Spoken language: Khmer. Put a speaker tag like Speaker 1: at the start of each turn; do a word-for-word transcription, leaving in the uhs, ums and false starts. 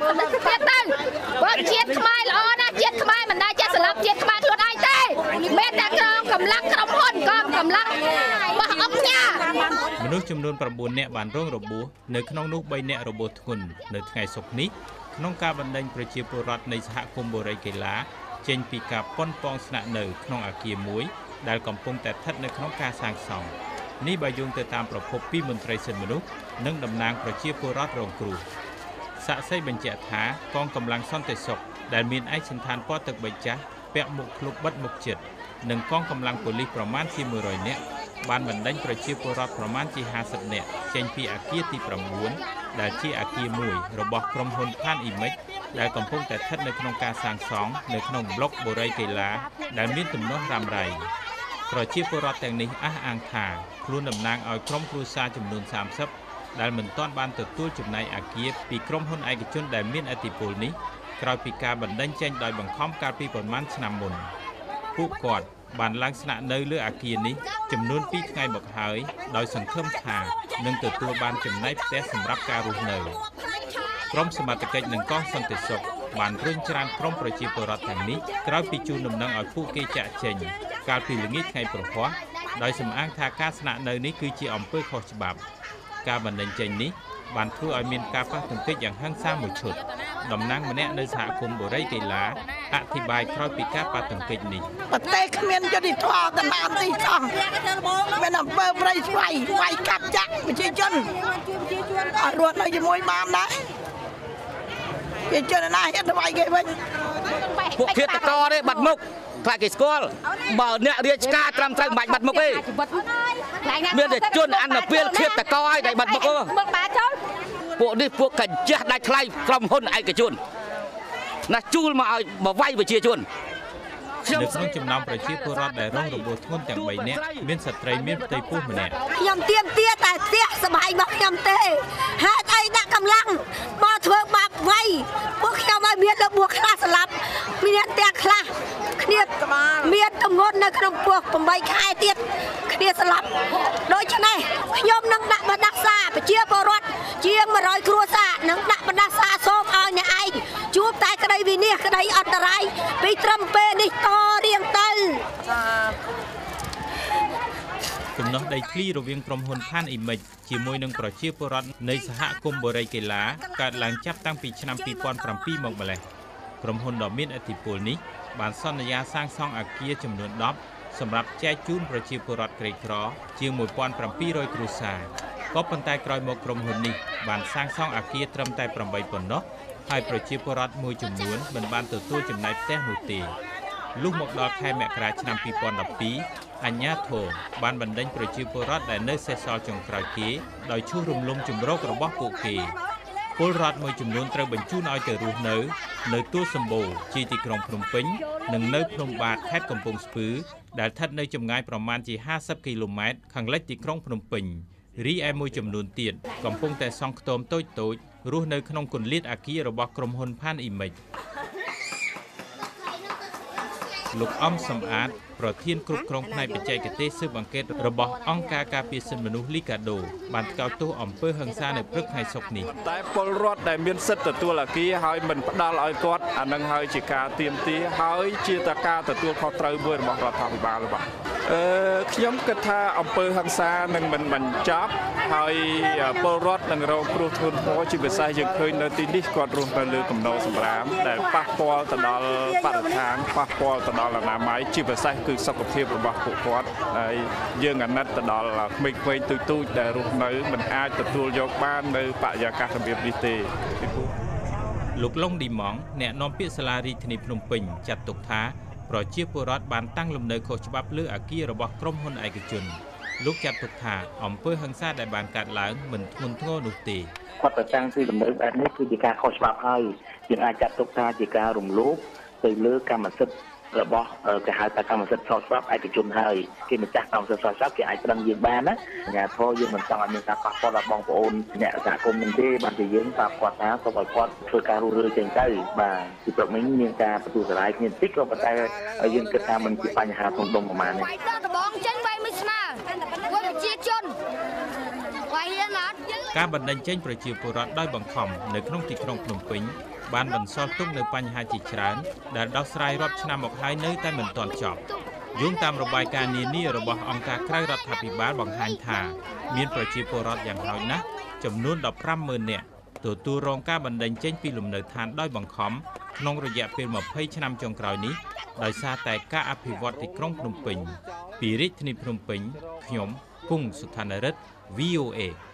Speaker 1: ទៀតទៅបើជាតិខ្មែរល្អណាស់ជាតិខ្មែរមិនដែលចេះស្លាប់ជាតិខ្មែរខ្លួនឯងទេមានតែក្រុមកម្លាំងក្រុមហ៊ុនក៏កម្លាំងបោះអង្គញា
Speaker 2: មនុស្សចំនួនប្រាំបួននាក់បានរងរបួសនៅក្នុងនោះបីនាក់របួសធ្ងន់នៅថ្ងៃសុក្រនេះក្នុងការបណ្ដេញប្រជាពលរដ្ឋនៃសហគមន៍បូរីកីឡាចេញពីការប៉ុនប៉ងស្នាក់នៅក្នុងអគារមួយដែលកំពុងតែស្ថិតនៅក្នុងការសាងសង់នេះបើយោងទៅតាមប្រភពពីមន្ត្រីសិទ្ធិមនុស្សនិងតំណាងប្រជាពលរដ្ឋរងគ្រោះសាក់សីបញ្ជាក់ថាកងកម្លាំងសន្តិសុខដែលមានឯកសណ្ឋានពណ៌ទឹកប៊ិចចាស់ពាក់មុខឃ្លុបបិទមុខជិតនិងកងកម្លាំងប៉ូលីសប្រមាណជាមួយរយនាក់បានបណ្ដេញប្រជាពលរដ្ឋប្រមាណជាហាសិបនាក់ចេញពីអគារទីប្រាំបួនដែលជាអគារមួយរបស់ក្រុមហ៊ុនផានអ៊ីមិចដែលកំពុងតែស្ថិតនៅក្នុងការសាងសង់នៅក្នុងប្លុកបូរីកីឡាដែលមានទំនាស់រ៉ាំរ៉ៃប្រជាពលរដ្ឋទាំងនេះអះអាងថាខ្លួនតំណាងឲ្យក្រុមគ្រួសារចំនួនសាមសិបដែលមិនទាន់បានទទួលចំណែកអគារពីក្រុមហ៊ុនឯកជនដែលមានឥទ្ធិពលនេះក្រោយពីការបណ្ដេញចេញដោយបង្ខំកាលពីប្រមាណឆ្នាំមុនពួកគាត់បានឡើងស្នាក់នៅលើអគារនេះចំនួនពីរថ្ងៃមកហើយដោយសង្ឃឹមថានឹងទទួលបានចំណែកផ្ទះសម្រាប់ការរស់នៅក្រុមសមត្ថកិច្ចនិងកងសន្តិសុខបានរុញច្រានក្រុមប្រជាពលរដ្ឋទាំងនេះក្រោយពីជូនដំណឹងឲ្យពួកគេចាក់ចេញកាលពីល្ងាចថ្ងៃប្រហ័សដោយសំអាងថាការស្នាក់នៅនេះគឺជាអំពើខុសច្បាប់ការបណ្ដេញចេញនេះបានធ្វើឲ្យមានការប៉ះទង្គិចយ៉ាងហិង្សាមួយឈុតតំណាងម្នាក់នៅសហគមន៍បូរីកីឡាអធិប្បាយក្រោយពីការប៉ះទង្គិចនេះ
Speaker 3: ប្រទេសគ្មានយុត្តិធម៌កណ្ដាលទីសោះមានអំពើប្រៃស្វ័យវាយកាប់ចាក់ប្រជាជនអត់រស់នៅជាមួយបានដែរប្រជាជនណាហ៊ានទៅវាយគេវិញ
Speaker 4: ពួកឃាតករទេបាត់មុខខ្លាចគេស្គាល់បើអ្នករាជការត្រឹមត្រូវមិនបាច់បាត់មុខទេមានតែជនអនុពលឃាតករឲ្យតែបាត់មុខទេពួកនេះពួកកញ្ចេះដាច់ថ្លៃក្រុមហ៊ុនឯកជនណាជួលមកឲ្យមកវាយប្រជាជន
Speaker 2: នៅក្នុងចំណោមប្រជាពលរដ្ឋដែលរងរបួសធ្ងន់ទាំងបីនាក់មានស្ត្រីមានផ្ទៃពោះម្នាក់
Speaker 1: ខ្ញុំទៀមទាតែផ្ទះសបាយរបស់ខ្ញុំទេហេតុអីដាក់កម្លាំងមកធ្វើបាបវាយពួកខ្ញុំឲ្យមានរបួសខ្លះស្លាប់មានទាំងខ្លះគ្នាមានទម្ងន់នៅក្នុងពោះប្រាំបីខែទៀតគ្នាស្លាប់ដូច្នេះខ្ញុំនឹងដាក់បណ្ដាសាប្រជាពលរដ្ឋជាងមួយរយគ្រួសារនឹងដាក់បណ្ដាសាសូមឲ្យអ្នកឯងជួបតែក្តីវិនិច្ឆ័យក្តីអន្តរាយពីត្រឹមពេលនេះតរៀងទៅ
Speaker 2: ទំនាស់ដីធ្លីរវាងក្រុមហ៊ុនផានអ៊ីមិចជាមួយនឹងប្រជាពលរដ្ឋនៃសហគមន៍បូរីកីឡាកើតឡើងចាប់តាំងពីឆ្នាំពីរពាន់ប្រាំពីរមកម្លេះក្រុមហ៊ុនដ៏មានឥទ្ធិពលនេះបានសន្យាសាងសង់អគារចំនួនដប់សម្រាប់ចែកជូនប្រជាពលរដ្ឋក្រីក្រជាងមួយពាន់ប្រាំពីររយគ្រួសារក៏ប៉ុន្តែក្រោយមកក្រុមហ៊ុននេះបានសាងសង់អគារត្រឹមតែប្រាំបីប៉ុណ្ណោះហើយប្រជាពលរដ្ឋមួយចំនួនមិនបានទទួលចំណែកផ្ទះនោះទេលុះមកដល់ខែមករាឆ្នាំពីរពាន់ដប់ពីរអាជ្ញាធរបានបណ្ដេញប្រជាពលរដ្ឋដែលនៅសេសសល់ចុងក្រោយគេដោយឈូសរំលំជម្រករបស់ពួកគេពលរដ្ឋមួយចំនួនត្រូវបញ្ជូនឲ្យទៅរស់នៅនៅទួលសម្បូរជាទីក្រុងភ្នំពេញនិងនៅភ្នំបាទខេត្តកំពង់ស្ពឺដែលស្ថិតនៅចម្ងាយប្រមាណជាហាសិបគីឡូម៉ែត្រខាងលិចទីក្រុងភ្នំពេញរីឯមួយចំនួនទៀតកំពុងតែសង់ខ្ទមតូចតូចរស់នៅក្នុងគម្លាតអគាររបស់ក្រុមហ៊ុនផានអ៊ីមិចលោកអំសំអាតប្រធានគ្រប់គ្រងផ្នែកបច្ចេកទេសស៊ើបអង្កេតរបស់អង្គការការពារសិទ្ធិមនុស្សលីកាដូបានថ្កោលទោសអំពើហិង្សានៅព្រឹកថ្ងៃសុក្រនេះ
Speaker 5: តែពលរដ្ឋដែលមានសិទ្ធិទទួលអគារហើយមិនផ្ដល់ឲ្យគាត់អានឹងហើយជាការទាមទារហើយជាតការទទួលខុសត្រូវមួយរបស់រដ្ឋាភិបាលបាទអឺខ្ញុំគិតថាអំពើហិង្សានឹងមិនបញ្ចប់ហើយពលរដ្ឋនឹងរងគ្រោះធ្ងន់ធ្ងរជាពិសេសយើងឃើញនៅទីនេះគាត់រស់នៅលើគំនរសម្រាមដែលប៉ះពាល់ទៅដល់បរិស្ថានប៉ះពាល់ទៅដល់អនាម័យជាពិសេសគឺសុខភាពរបស់ពួកគាត់ហើយយើងអាណិតទៅដល់ក្មេងៗទូចទូចដែលរស់នៅមិនអាចទទួលយកបាននៅបរិយាកាសរបៀបនេះទេ
Speaker 2: លោកឡុងឌីម៉ង់អ្នកនាំពាក្យសាលារាជធានីភ្នំពេញចាត់ទុកថាប្រជាពលរដ្ឋបានតាំងលំនៅខុសច្បាប់លើអគាររបស់ក្រុមហ៊ុនឯកជនលោកចាត់ទុកថាអំពើហិង្សាដែលបានកើតឡើងមិនធ្ងន់ធ្ងរនោះទេ
Speaker 6: គាត់ទៅតាំងទីលំនៅបែបនេះគឺជាការខុសច្បាប់ហើយយើងអាចចាត់ទុកថាជាការរំលោភទៅលើកម្មសិទ្ធិរបស់គេហៅថាកម្មសិទ្ធិខុសច្បាប់ឯកជនហើយគេម្ចាស់កម្មសិទ្ធិខុសច្បាប់គេអាចប្រឹងយើងបានណាអាជ្ញាធរយើងមិនចង់ឲ្យមានការប៉ះពាល់ដល់បងប្អូនអ្នកសហគមន៍នឹងទេបានជាយើងប្រាប់គាត់ថាសូមឲ្យគាត់ធ្វើការរុះរើចេញទៅបាទពីព្រោះមិញមានការបន្ទូសរាយគ្នាតិចក៏ប៉ុន្តែយើងគិតថាมันជាបញ្ហាធំដុំប្រហែលនេះ
Speaker 1: ដបងចេញវាយមិនស្មើប្រជាជនវាយណាត់
Speaker 2: ការបណ្ដេញចេញប្រជាពលរដ្ឋដោយបង្ខំនៅក្នុងទីក្រុងភ្នំពេញបានបន្សល់ទុកនៅបញ្ហាជាច្រើនដែលដោះស្រាយរាប់ឆ្នាំមកហើយនៅតែមិនទាន់ចប់យោងតាមរបាយការណ៍នានារបស់អង្គការក្រៅរដ្ឋាភិបាលបង្ហាញថាមានប្រជាពលរដ្ឋយ៉ាងហោចណាស់ចំនួនដប់ប្រាំម៉ឺននាក់ទទួលរងការបណ្តេញចេញពីលំនៅឋានដោយបង្ខំក្នុងរយៈពេលម្ភៃឆ្នាំចុងក្រោយនេះដោយសារតែការអភិវឌ្ឍទីក្រុងភ្នំពេញពីរាជធានីភ្នំពេញខ្ញុំគង់សុថានរិទ្ធ V O A